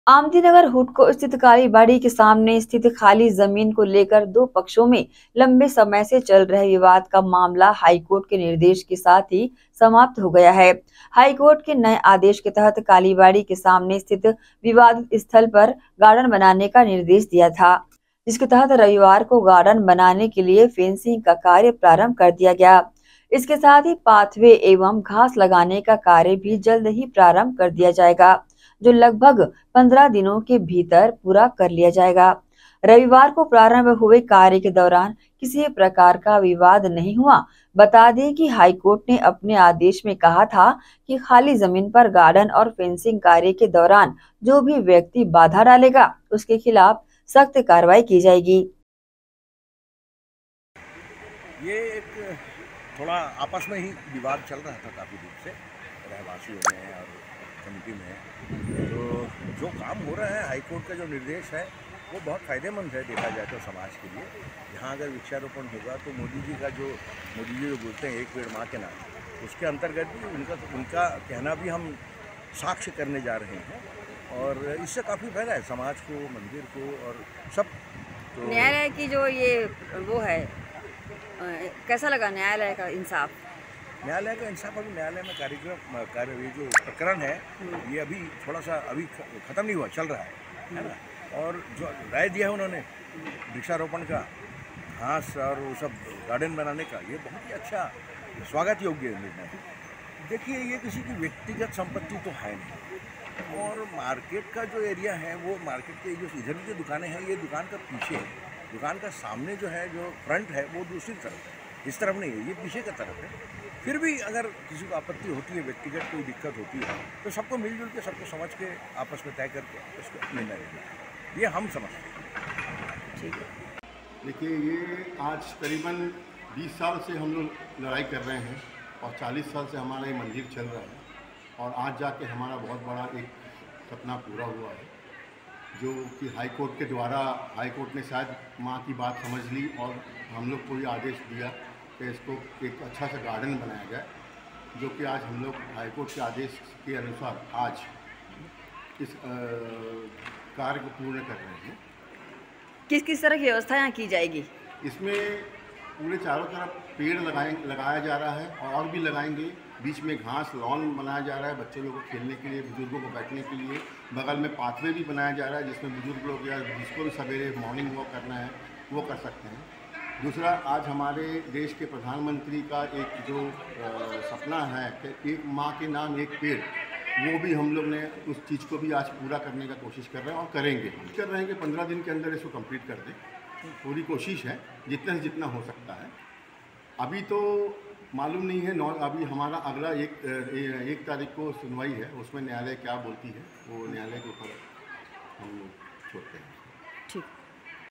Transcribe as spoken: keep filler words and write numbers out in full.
आमदीनगर हुडको स्थित कालीबाड़ी के सामने स्थित खाली जमीन को लेकर दो पक्षों में लंबे समय से चल रहे विवाद का मामला हाईकोर्ट के निर्देश के साथ ही समाप्त हो गया है। हाईकोर्ट के नए आदेश के तहत कालीबाड़ी के सामने स्थित विवादित स्थल पर गार्डन बनाने का निर्देश दिया था, जिसके तहत रविवार को गार्डन बनाने के लिए फेंसिंग का कार्य प्रारंभ कर दिया गया। इसके साथ ही पाथवे एवं घास लगाने का कार्य भी जल्द ही प्रारंभ कर दिया जाएगा, जो लगभग पंद्रह दिनों के भीतर पूरा कर लिया जाएगा। रविवार को प्रारंभ हुए कार्य के दौरान किसी प्रकार का विवाद नहीं हुआ। बता दें कि हाईकोर्ट ने अपने आदेश में कहा था कि खाली जमीन पर गार्डन और फेंसिंग कार्य के दौरान जो भी व्यक्ति बाधा डालेगा, उसके खिलाफ सख्त कार्रवाई की जाएगी। ये एक थोड़ा आपस में ही विवाद चल रहा था काफ़ी दिन से रहवासियों में और कमेटी में। तो जो काम हो रहा है, हाईकोर्ट का जो निर्देश है वो बहुत फ़ायदेमंद है देखा जाए तो समाज के लिए। यहाँ अगर वृक्षारोपण होगा तो मोदी जी का जो मोदी जी जो बोलते हैं एक पेड़ माँ के नाम, उसके अंतर्गत भी उनका उनका कहना भी हम साक्ष्य करने जा रहे हैं और इससे काफ़ी फायदा है समाज को, मंदिर को और सब। तो न्यायालय की जो ये वो है, कैसा लगा न्यायालय का इंसाफ? न्यायालय का इंसाफ अभी न्यायालय में कार्यक्रम कार्य ये जो प्रकरण है ये अभी थोड़ा सा अभी ख़त्म नहीं हुआ, चल रहा है है ना। और जो राय दिया है उन्होंने वृक्षारोपण का, घास और वो सब गार्डन बनाने का, ये बहुत ही अच्छा स्वागत योग्य निर्णय है। देखिए, ये किसी की व्यक्तिगत संपत्ति तो है नहीं और मार्केट का जो एरिया है वो मार्केट के जो इधर की जो दुकानें हैं ये दुकान का पीछे है, दुकान का सामने जो है जो फ्रंट है वो दूसरी तरफ है, इस तरफ नहीं है, ये पीछे की तरफ है। फिर भी अगर किसी को आपत्ति होती है, व्यक्तिगत कोई दिक्कत होती है तो सबको मिलजुल के, सबको समझ के आपस में तय करके उसको निर्णय लेना है, ये हम समझते हैं। ठीक है। देखिए, ये आज करीबन बीस साल से हम लोग लड़ाई कर रहे हैं और चालीस साल से हमारा ये मंदिर चल रहा है और आज जाके हमारा बहुत बड़ा एक सपना पूरा हुआ है, जो कि हाई कोर्ट के द्वारा हाई कोर्ट ने शायद माँ की बात समझ ली और हम लोग को ये आदेश दिया कि इसको एक अच्छा सा गार्डन बनाया जाए, जो कि आज हम लोग हाई कोर्ट के आदेश के अनुसार आज इस कार्य को पूर्ण कर रहे हैं। किस किस तरह की व्यवस्था यहाँ की जाएगी? इसमें पूरे चारों तरफ पेड़ लगाए लगाया जा रहा है और भी लगाएंगे। बीच में घास लॉन बनाया जा रहा है बच्चे लोगों को खेलने के लिए, बुजुर्गों को बैठने के लिए। बगल में पाथवे भी बनाया जा रहा है जिसमें बुजुर्ग लोग या जिसको भी सवेरे मॉर्निंग वॉक करना है वो कर सकते हैं। दूसरा, आज हमारे देश के प्रधानमंत्री का एक जो आ, सपना है कि एक माँ के नाम एक पेड़, वो भी हम लोग ने उस चीज़ को भी आज पूरा करने का कोशिश कर रहे हैं और करेंगे। हम कर रहे हैं कि पंद्रह दिन के अंदर इसको कंप्लीट कर दें, पूरी कोशिश है जितना से जितना हो सकता है। अभी तो मालूम नहीं है, नौ अभी हमारा अगला एक एक तारीख को सुनवाई है, उसमें न्यायालय क्या बोलती है वो न्यायालय के ऊपर हम लोग छोड़ते हैं। ठीक।